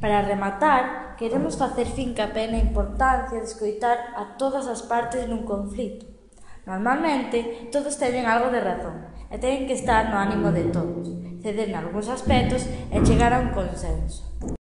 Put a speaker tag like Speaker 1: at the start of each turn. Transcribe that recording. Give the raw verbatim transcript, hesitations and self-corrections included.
Speaker 1: Para rematar, queremos facer fincapé na importancia de escoitar a todas as partes nun conflito. Normalmente, todos teñen algo de razón e teñen que estar no ánimo de todos, ceder nalgúns aspectos e chegar a un consenso.